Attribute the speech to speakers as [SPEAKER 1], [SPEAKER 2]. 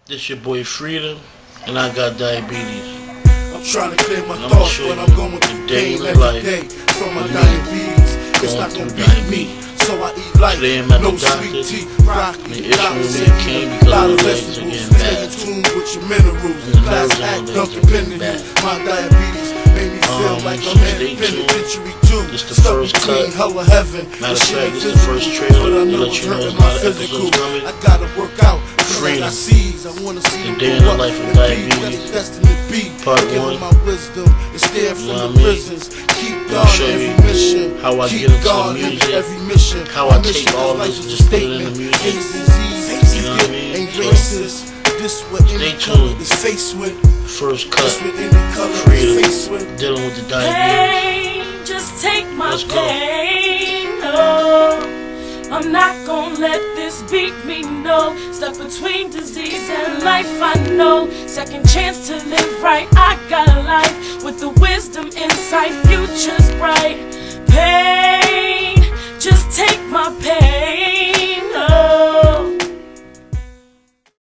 [SPEAKER 1] This your boy Freedom, and I got diabetes.
[SPEAKER 2] I'm trying to clear my thoughts, but I'm going through pain every day from my diabetes. It's not gonna beat me, so I eat light, no sweet tea, broccoli, dollars and candy, a lot of vegetables. Stay in tune with your minerals. Class act, Dunkin' Penny. My diabetes made me feel like I'm in penitentiary too. Stuck between hell or heaven.
[SPEAKER 1] Matter of fact, this is the first trailer to let you know it's not an episode coming.
[SPEAKER 2] I gotta work out.
[SPEAKER 1] Freedom.
[SPEAKER 2] The
[SPEAKER 1] Day in the Life of Diabetes, Part 1.
[SPEAKER 2] You know what I mean? I'll show you how I get into the music, how I take all this and just put it in the music. You know what I mean? So, stay tuned. First cut, Freedom, dealing with the diabetes.
[SPEAKER 3] Pain, just take my pain. No, I'm not gonna let this beat me, no. Stuck between disease and life, I know. Second chance to live right, I got a life with the wisdom inside, future's bright. Pain, just take my pain.